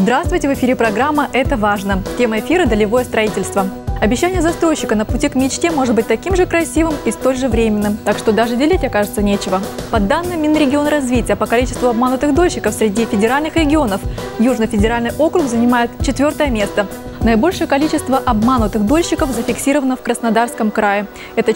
Здравствуйте, в эфире программа «Это важно». Тема эфира – долевое строительство. Обещание застройщика на пути к мечте может быть таким же красивым и столь же временным, так что даже делить окажется нечего. По данным Минрегионразвития, по количеству обманутых дольщиков среди федеральных регионов Южный федеральный округ занимает 4-е место. Наибольшее количество обманутых дольщиков зафиксировано в Краснодарском крае. Это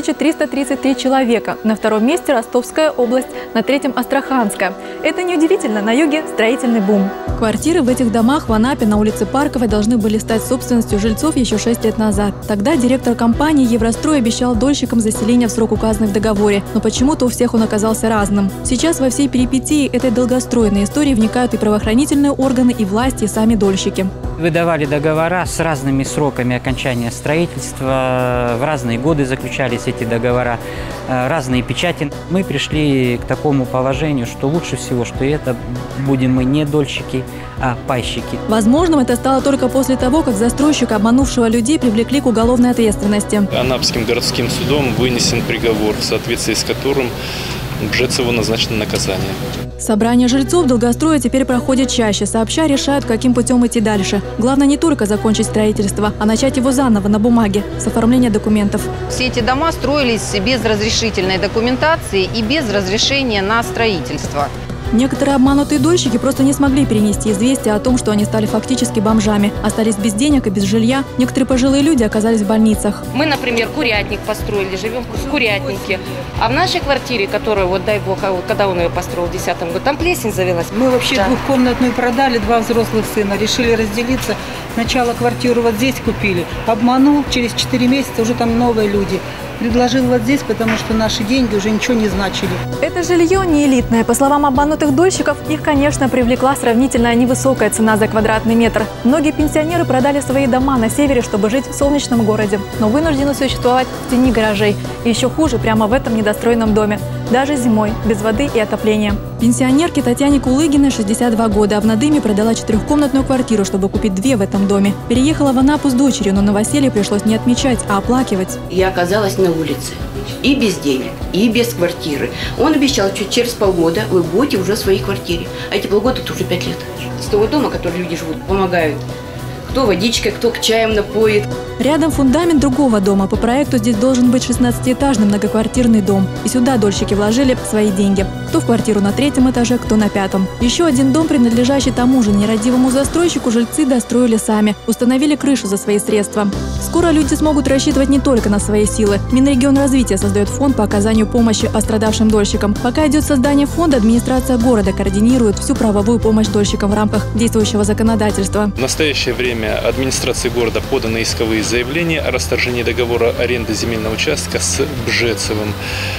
4333 человека. На 2-м месте Ростовская область, на 3-м Астраханская. Это неудивительно, на юге строительный бум. Квартиры в этих домах в Анапе на улице Парковой должны были стать собственностью жильцов еще 6 лет назад. Тогда директор компании «Еврострой» обещал дольщикам заселение в срок, указанный в договоре, но почему-то у всех он оказался разным. Сейчас во всей перипетии этой долгостройной истории вникают и правоохранительные органы, и власти, и сами дольщики. Выдавали договора с разными сроками окончания строительства, в разные годы заключались эти договора, разные печати. Мы пришли к такому положению, что лучше всего, что это будем мы не дольщики, а пайщики. Возможным это стало только после того, как застройщика, обманувшего людей, привлекли к уголовной ответственности. Анапским городским судом вынесен приговор, в соответствии с которым Бжецеву назначено наказание. Собрания жильцов долгостроя теперь проходят чаще, сообща решают, каким путем идти дальше. Главное не только закончить строительство, а начать его заново, на бумаге, с оформления документов. Все эти дома строились без разрешительной документации и без разрешения на строительство. Некоторые обманутые дольщики просто не смогли перенести известие о том, что они стали фактически бомжами, остались без денег и без жилья. Некоторые пожилые люди оказались в больницах. Мы, например, курятник построили, живем в курятнике. А в нашей квартире, которая, вот дай бог, когда он ее построил в 2010 году, там плесень завелась. Мы вообще двухкомнатную продали, 2 взрослых сына, решили разделиться. Сначала квартиру вот здесь купили, обманул, через 4 месяца уже там новые люди. Предложил вот здесь, потому что наши деньги уже ничего не значили. Это жилье не элитное. По словам обманутых дольщиков, их, конечно, привлекла сравнительно невысокая цена за квадратный метр. Многие пенсионеры продали свои дома на севере, чтобы жить в солнечном городе, но вынуждены существовать в тени гаражей. И еще хуже, прямо в этом недостроенном доме. Даже зимой, без воды и отопления. Пенсионерке Татьяне Кулыгиной 62 года, а в Надыме продала 4-комнатную квартиру, чтобы купить 2 в этом доме. Переехала в Анапу с дочерью, но новоселье пришлось не отмечать, а оплакивать. Я оказалась на улице. И без денег, и без квартиры. Он обещал, что через полгода вы будете уже в своей квартире. А эти полгода это уже 5 лет. С того дома, в котором люди живут, помогают. Кто водичкой, кто к чаям напоит. Рядом фундамент другого дома. По проекту здесь должен быть 16-этажный многоквартирный дом. И сюда дольщики вложили свои деньги. Кто в квартиру на 3-м этаже, кто на 5-м. Еще один дом, принадлежащий тому же нерадивому застройщику, жильцы достроили сами. Установили крышу за свои средства. Скоро люди смогут рассчитывать не только на свои силы. Минрегионразвития создает фонд по оказанию помощи пострадавшим дольщикам. Пока идет создание фонда, администрация города координирует всю правовую помощь дольщикам в рамках действующего законодательства. В настоящее время администрации города поданы исковые заявления о расторжении договора аренды земельного участка с Бжецевым.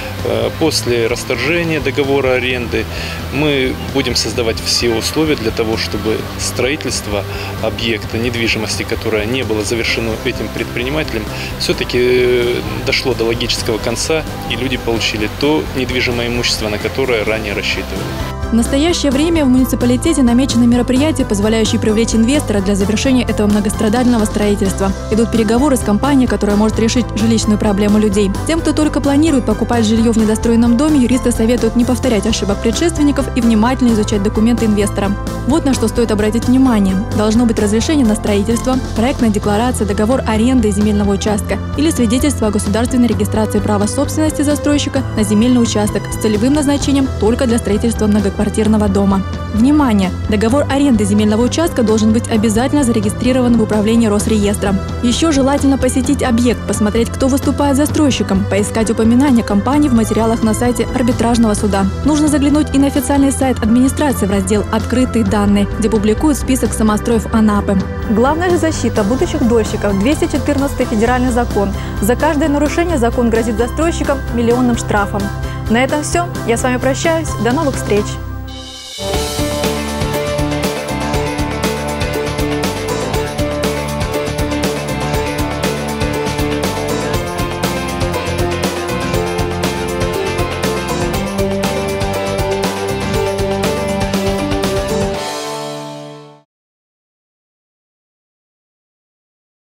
После расторжения договора аренды мы будем создавать все условия для того, чтобы строительство объекта недвижимости, которое не было завершено этим предпринимателем, все-таки дошло до логического конца, и люди получили то недвижимое имущество, на которое ранее рассчитывали. В настоящее время в муниципалитете намечены мероприятия, позволяющие привлечь инвестора для завершения этого многострадального строительства. Идут переговоры с компанией, которая может решить жилищную проблему людей. Тем, кто только планирует покупать жилье в недостроенном доме, юристы советуют не повторять ошибок предшественников и внимательно изучать документы инвестора. Вот на что стоит обратить внимание. Должно быть разрешение на строительство, проектная декларация, договор аренды земельного участка или свидетельство о государственной регистрации права собственности застройщика на земельный участок с целевым назначением только для строительства многоквартирного дома. Внимание! Договор аренды земельного участка должен быть обязательно зарегистрирован в управлении Росреестра. Еще желательно посетить объект, посмотреть, кто выступает застройщиком, поискать упоминания компании в материалах на сайте арбитражного суда. Нужно заглянуть и на официальный сайт администрации в раздел «Открытые данные», где публикуют список самостроев Анапы. Главная же защита будущих дольщиков – 214 федеральный закон. За каждое нарушение закон грозит застройщикам миллионным штрафом. На этом все. Я с вами прощаюсь. До новых встреч!